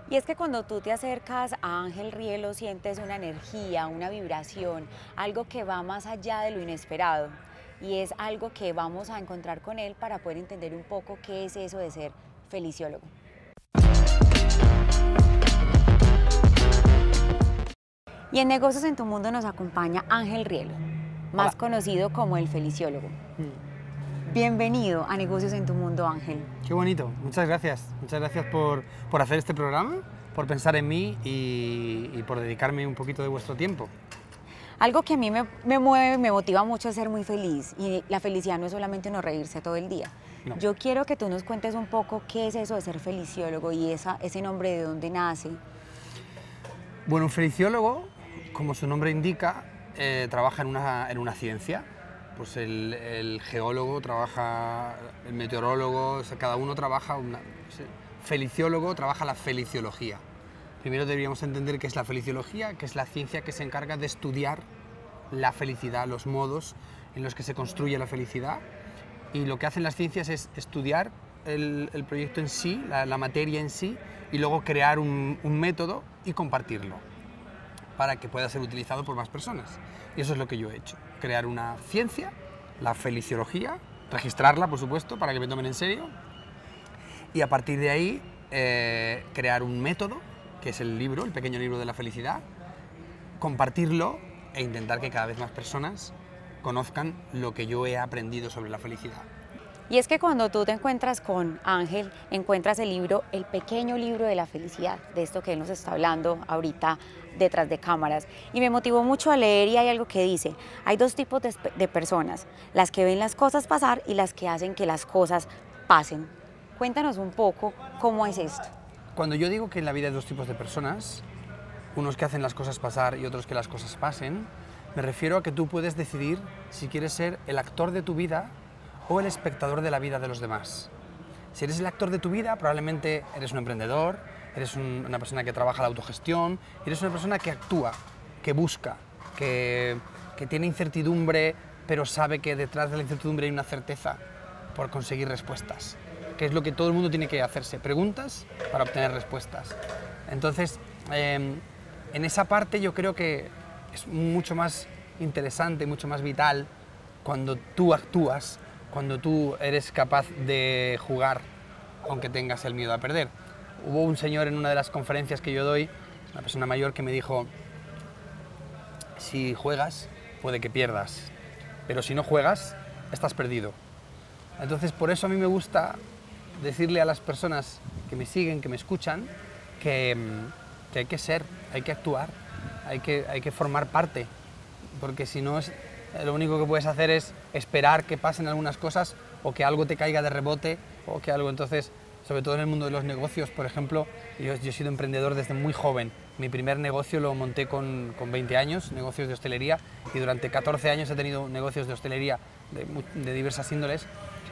Y es que cuando tú te acercas a Ángel Rielo sientes una energía, una vibración, algo que va más allá de lo inesperado. Y es algo que vamos a encontrar con él para poder entender un poco qué es eso de ser feliciólogo. Y en Negocios en tu Mundo nos acompaña Ángel Rielo, más Hola. conocido como el feliciólogo. Bienvenido a Negocios en tu Mundo, Ángel. Qué bonito, muchas gracias. Muchas gracias por hacer este programa, por pensar en mí y por dedicarme un poquito de vuestro tiempo. Algo que a mí me mueve, me motiva mucho es ser muy feliz. Y la felicidad no es solamente uno reírse todo el día. No. Yo quiero que tú nos cuentes un poco qué es eso de ser feliciólogo y ese nombre de dónde nace. Bueno, un feliciólogo, como su nombre indica, trabaja en una ciencia. Pues el geólogo trabaja, el meteorólogo, o sea, cada uno trabaja, feliciólogo trabaja la feliciología. Primero deberíamos entender qué es la feliciología, que es la ciencia que se encarga de estudiar la felicidad, los modos en los que se construye la felicidad. Y lo que hacen las ciencias es estudiar el proyecto en sí, la materia en sí, y luego crear un método y compartirlo para que pueda ser utilizado por más personas. Y eso es lo que yo he hecho, crear una ciencia, la feliciología, registrarla, por supuesto, para que me tomen en serio, y a partir de ahí crear un método, que es el libro, el pequeño libro de la felicidad, compartirlo e intentar que cada vez más personas conozcan lo que yo he aprendido sobre la felicidad. Y es que cuando tú te encuentras con Ángel, encuentras el libro, el pequeño libro de la felicidad, de esto que él nos está hablando ahorita detrás de cámaras. Y me motivó mucho a leer y hay algo que dice, hay dos tipos de personas, las que ven las cosas pasar y las que hacen que las cosas pasen. Cuéntanos un poco cómo es esto. Cuando yo digo que en la vida hay dos tipos de personas, unos que hacen las cosas pasar y otros que las cosas pasen, me refiero a que tú puedes decidir si quieres ser el actor de tu vida o el espectador de la vida de los demás. Si eres el actor de tu vida, probablemente eres un emprendedor, eres una persona que trabaja la autogestión, eres una persona que actúa, que busca, que tiene incertidumbre, pero sabe que detrás de la incertidumbre hay una certeza por conseguir respuestas, que es lo que todo el mundo tiene que hacerse, preguntas para obtener respuestas. Entonces, en esa parte yo creo que es mucho más interesante, mucho más vital cuando tú actúas, cuando tú eres capaz de jugar, aunque tengas el miedo a perder. Hubo un señor en una de las conferencias que yo doy, una persona mayor, que me dijo, si juegas, puede que pierdas, pero si no juegas, estás perdido. Entonces, por eso a mí me gusta decirle a las personas que me siguen, que me escuchan, que hay que ser, hay que actuar, hay que formar parte, porque si no, lo único que puedes hacer es esperar que pasen algunas cosas o que algo te caiga de rebote o que algo. Entonces, sobre todo en el mundo de los negocios, por ejemplo, yo he sido emprendedor desde muy joven. Mi primer negocio lo monté con 20 años, negocios de hostelería, y durante 14 años he tenido negocios de hostelería de diversas índoles.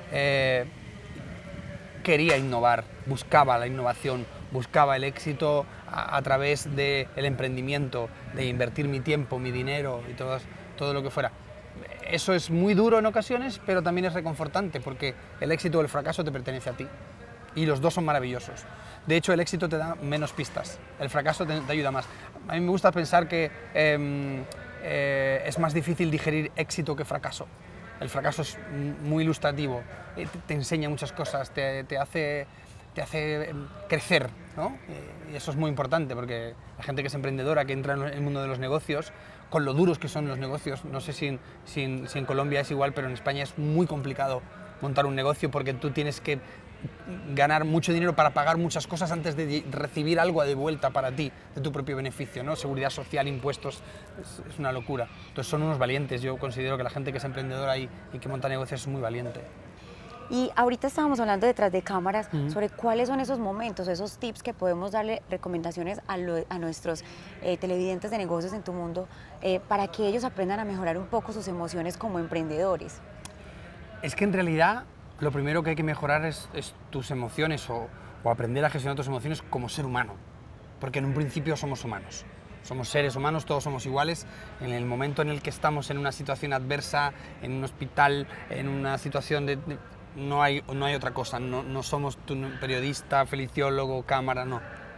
Quería innovar, buscaba la innovación, buscaba el éxito a través del emprendimiento, de invertir mi tiempo, mi dinero y todo lo que fuera. Eso es muy duro en ocasiones, pero también es reconfortante, porque el éxito o el fracaso te pertenece a ti. Y los dos son maravillosos. De hecho, el éxito te da menos pistas, el fracaso te ayuda más. A mí me gusta pensar que es más difícil digerir éxito que fracaso. El fracaso es muy ilustrativo, te enseña muchas cosas, te hace crecer, ¿no? Y eso es muy importante, porque la gente que es emprendedora, que entra en el mundo de los negocios, con lo duros que son los negocios, no sé si en Colombia es igual, pero en España es muy complicado montar un negocio, porque tú tienes que ganar mucho dinero para pagar muchas cosas antes de recibir algo de vuelta para ti, de tu propio beneficio, ¿no? Seguridad social, impuestos, es una locura. Entonces son unos valientes. Yo considero que la gente que es emprendedora y que monta negocios es muy valiente. Y ahorita estábamos hablando detrás de cámaras sobre cuáles son esos momentos, esos tips que podemos darle recomendaciones a nuestros televidentes de Negocios en tu Mundo para que ellos aprendan a mejorar un poco sus emociones como emprendedores. Es que en realidad lo primero que hay que mejorar es tus emociones o aprender a gestionar tus emociones como ser humano, porque en un principio somos humanos. Somos seres humanos, todos somos iguales. En el momento en el que estamos en una situación adversa, en un hospital, en una situación no hay otra cosa. No somos periodista, feliciólogo, cámara, no.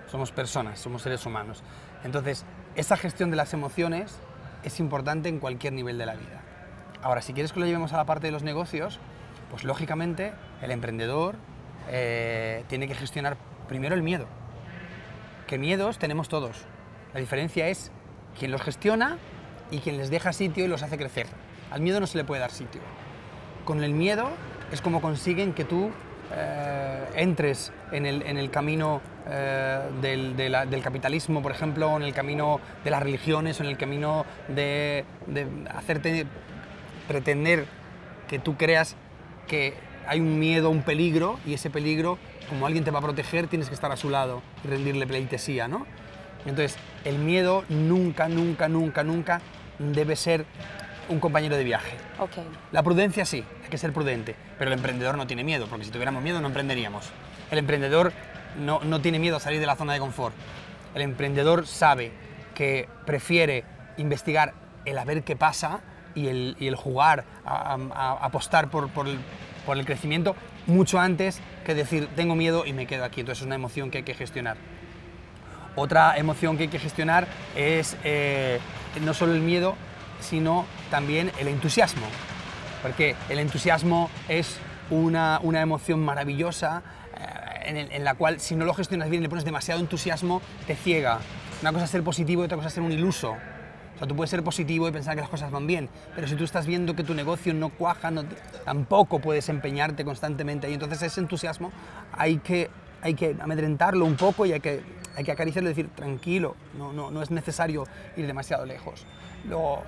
somos personas, somos seres humanos. Entonces, esa gestión de las emociones es importante en cualquier nivel de la vida. Ahora, si quieres que lo llevemos a la parte de los negocios, pues lógicamente el emprendedor tiene que gestionar primero el miedo. Que miedos tenemos todos. La diferencia es quién los gestiona y quién les deja sitio y los hace crecer. Al miedo no se le puede dar sitio. Con el miedo es como consiguen que tú entres en el camino del capitalismo, por ejemplo, o en el camino de las religiones, o en el camino de hacerte pretender que tú creas que hay un miedo, un peligro, y ese peligro, como alguien te va a proteger, tienes que estar a su lado y rendirle pleitesía, ¿no? Entonces, el miedo nunca, nunca, nunca, nunca debe ser un compañero de viaje. Okay. La prudencia sí, hay que ser prudente, pero el emprendedor no tiene miedo, porque si tuviéramos miedo no emprenderíamos. El emprendedor no tiene miedo a salir de la zona de confort. El emprendedor sabe que prefiere investigar el a ver qué pasa y el jugar, a apostar por el crecimiento mucho antes que decir tengo miedo y me quedo aquí. Entonces es una emoción que hay que gestionar. Otra emoción que hay que gestionar es no solo el miedo, sino también el entusiasmo, porque el entusiasmo es una emoción maravillosa en la cual si no lo gestionas bien y le pones demasiado entusiasmo, te ciega. Una cosa es ser positivo y otra cosa es ser un iluso. O sea, tú puedes ser positivo y pensar que las cosas van bien, pero si tú estás viendo que tu negocio no cuaja, tampoco puedes empeñarte constantemente. Y entonces ese entusiasmo hay que amedrentarlo un poco y hay que acariciarlo y decir, tranquilo, no es necesario ir demasiado lejos. Luego,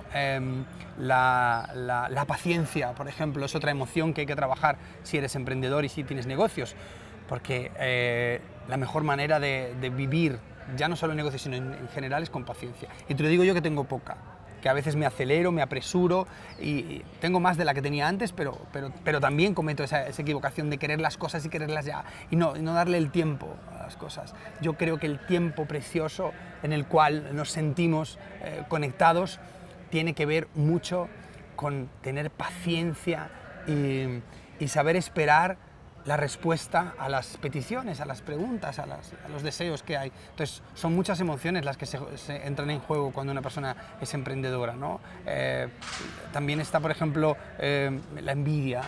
la paciencia, por ejemplo, es otra emoción que hay que trabajar si eres emprendedor y si tienes negocios, porque la mejor manera de vivir, ya no solo en negocios, sino en general, es con paciencia. Y te lo digo yo que tengo poca, que a veces me acelero, me apresuro y tengo más de la que tenía antes, pero también cometo esa equivocación de querer las cosas y quererlas ya y no darle el tiempo a las cosas. Yo creo que el tiempo precioso en el cual nos sentimos conectados tiene que ver mucho con tener paciencia y saber esperar la respuesta a las peticiones, a las preguntas, a los deseos que hay. Entonces, son muchas emociones las que se entran en juego cuando una persona es emprendedora, ¿no? También está, por ejemplo, la envidia,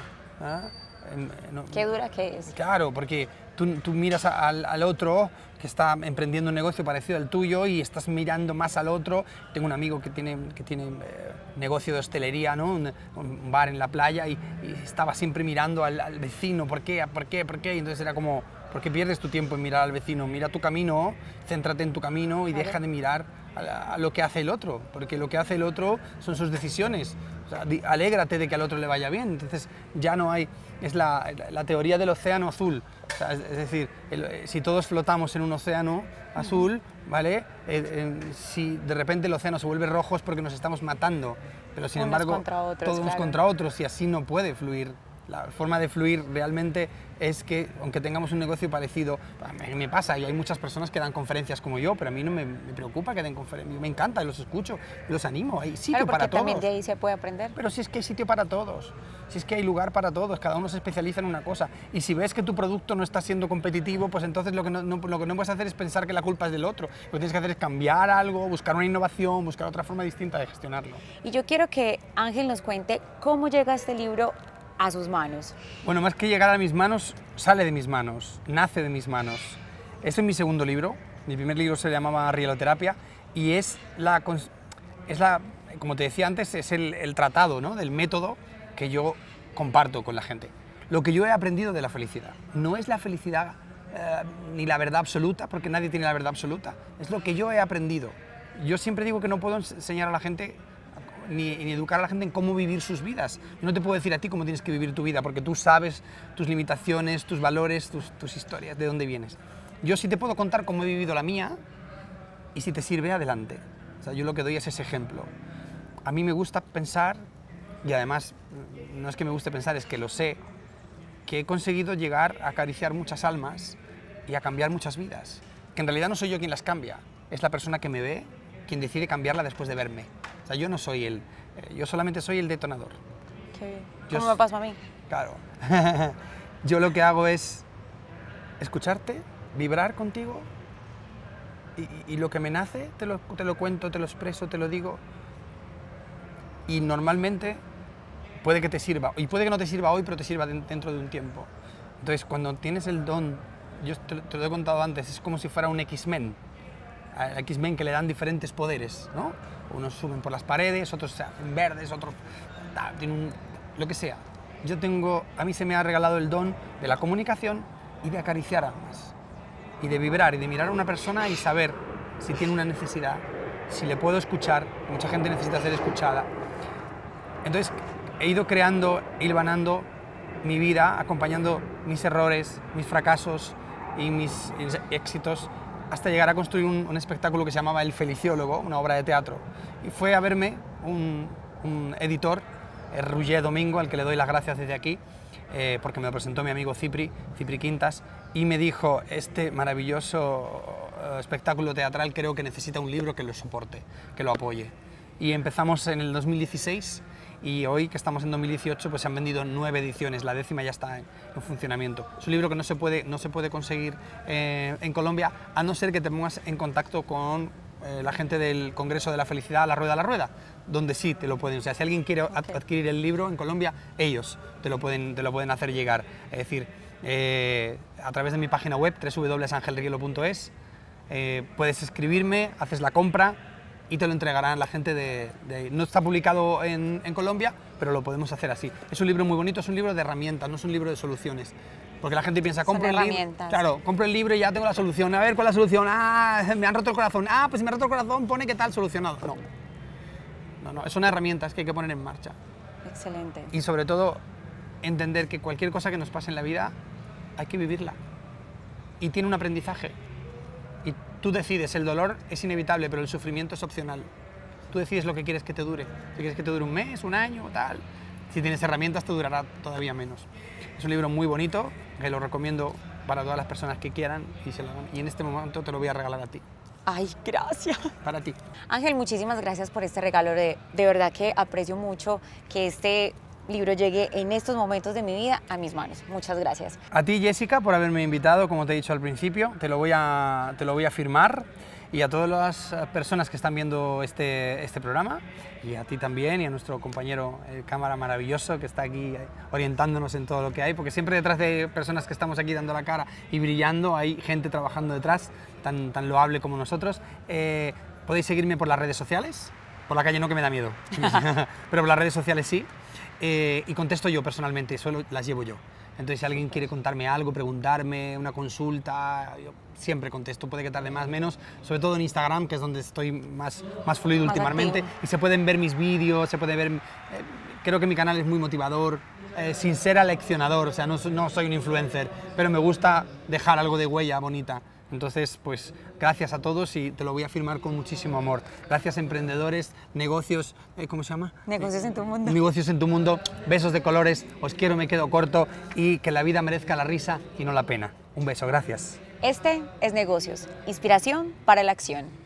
¿eh? Qué dura que es. Claro, porque tú miras al otro que está emprendiendo un negocio parecido al tuyo y estás mirando más al otro. Tengo un amigo que tiene negocio de hostelería, ¿no? Un bar en la playa y estaba siempre mirando al vecino. ¿Por qué? Y entonces era como, ¿por qué pierdes tu tiempo en mirar al vecino? Mira tu camino, céntrate en tu camino y deja de mirar a lo que hace el otro, porque lo que hace el otro son sus decisiones. O sea, alégrate de que al otro le vaya bien. Entonces ya no hay, es la teoría del océano azul. O sea, es decir, si todos flotamos en un océano azul, ¿vale? Si de repente el océano se vuelve rojo es porque nos estamos matando, pero sin embargo todos claro, contra otros y así no puede fluir. La forma de fluir realmente es que, aunque tengamos un negocio parecido, a mí me pasa, y hay muchas personas que dan conferencias como yo, pero a mí no me preocupa que den conferencias, me encanta, los escucho, los animo, hay sitio para todos. También de ahí se puede aprender. Pero si es que hay sitio para todos, si es que hay lugar para todos, cada uno se especializa en una cosa, y si ves que tu producto no está siendo competitivo, pues entonces lo que no puedes hacer es pensar que la culpa es del otro, lo que tienes que hacer es cambiar algo, buscar una innovación, buscar otra forma distinta de gestionarlo. Y yo quiero que Ángel nos cuente cómo llega este libro a sus manos. Bueno, más que llegar a mis manos, sale de mis manos, nace de mis manos. Este es mi segundo libro. Mi primer libro se llamaba Rieloterapia y como te decía antes, es el tratado, ¿no?, del método que yo comparto con la gente. Lo que yo he aprendido de la felicidad. No es la felicidad ni la verdad absoluta, porque nadie tiene la verdad absoluta. Es lo que yo he aprendido. Yo siempre digo que no puedo enseñar a la gente ni educar a la gente en cómo vivir sus vidas. Yo no te puedo decir a ti cómo tienes que vivir tu vida, porque tú sabes tus limitaciones, tus valores, tus historias, de dónde vienes. Yo sí te puedo contar cómo he vivido la mía y si te sirve, adelante. O sea, yo lo que doy es ese ejemplo. A mí me gusta pensar, y además no es que me guste pensar, es que lo sé, que he conseguido llegar a acariciar muchas almas y a cambiar muchas vidas. Que en realidad no soy yo quien las cambia, es la persona que me ve quien decide cambiarla después de verme. O sea, yo no soy yo solamente soy el detonador. Qué bien. ¿Cómo me pasó a mí? Claro. Yo lo que hago es escucharte, vibrar contigo y lo que me nace te lo cuento, te lo expreso, te lo digo. Y normalmente puede que te sirva, y puede que no te sirva hoy, pero te sirva dentro de un tiempo. Entonces, cuando tienes el don, yo te lo he contado antes, es como si fuera un X-Men. X-Men que le dan diferentes poderes, ¿no? Unos suben por las paredes, otros se hacen verdes, otros tienen lo que sea. A mí se me ha regalado el don de la comunicación y de acariciar almas, y de vibrar, y de mirar a una persona y saber si tiene una necesidad, si le puedo escuchar. Mucha gente necesita ser escuchada. Entonces, he ido creando, hilvanando mi vida, acompañando mis errores, mis fracasos y mis éxitos, hasta llegar a construir un espectáculo que se llamaba El Feliciólogo, una obra de teatro. Y fue a verme un editor, Roger Domingo, al que le doy las gracias desde aquí, porque me lo presentó mi amigo Cipri Quintas, y me dijo: este maravilloso espectáculo teatral creo que necesita un libro que lo soporte, que lo apoye. Y empezamos en el 2016, y hoy, que estamos en 2018, pues se han vendido 9 ediciones, la 10ª ya está en funcionamiento. Es un libro que no se puede conseguir en Colombia, a no ser que te pongas en contacto con la gente del Congreso de la Felicidad, La Rueda, donde sí te lo pueden. O sea, si alguien quiere adquirir el libro en Colombia, ellos te lo pueden hacer llegar. Es decir, a través de mi página web, www.angelrielo.es, puedes escribirme, haces la compra y te lo entregarán la gente no está publicado en Colombia, pero lo podemos hacer así. Es un libro muy bonito, es un libro de herramientas, no es un libro de soluciones. Porque la gente piensa, compro el libro, claro, compro el libro y ya tengo la solución. A ver, ¿cuál es la solución? Ah, me han roto el corazón. Ah, pues si me ha roto el corazón, pone que tal solucionado. No, son herramientas que hay que poner en marcha. Excelente. Y sobre todo, entender que cualquier cosa que nos pase en la vida, hay que vivirla. Y tiene un aprendizaje. Y tú decides, el dolor es inevitable, pero el sufrimiento es opcional. Tú decides lo que quieres que te dure. Si quieres que te dure un mes, un año, tal. Si tienes herramientas, te durará todavía menos. Es un libro muy bonito, que lo recomiendo para todas las personas que quieran y en este momento te lo voy a regalar a ti. Ay, gracias. Para ti. Ángel, muchísimas gracias por este regalo. De verdad que aprecio mucho que este libro llegue en estos momentos de mi vida a mis manos. Muchas gracias. A ti, Jessica, por haberme invitado, como te he dicho al principio, te lo voy a firmar, y a todas las personas que están viendo este programa, y a ti también, y a nuestro compañero cámara maravilloso que está aquí orientándonos en todo lo que hay, porque siempre detrás de personas que estamos aquí dando la cara y brillando hay gente trabajando detrás, tan loable como nosotros. Podéis seguirme por las redes sociales, por la calle no, que me da miedo, pero por las redes sociales sí. Y contesto yo personalmente, solo las llevo yo. Entonces, si alguien quiere contarme algo, preguntarme, una consulta, yo siempre contesto, puede que tarde más, menos, sobre todo en Instagram, que es donde estoy más fluido últimamente, activo. Y se pueden ver mis vídeos, se puede ver, creo que mi canal es muy motivador, sin ser aleccionador, o sea, no soy un influencer, pero me gusta dejar algo de huella bonita. Entonces, pues gracias a todos, y te lo voy a firmar con muchísimo amor. Gracias, emprendedores, negocios, ¿cómo se llama? Negocios en tu mundo. Negocios en tu mundo, besos de colores, os quiero, me quedo corto, y que la vida merezca la risa y no la pena. Un beso, gracias. Este es Negocios, inspiración para la acción.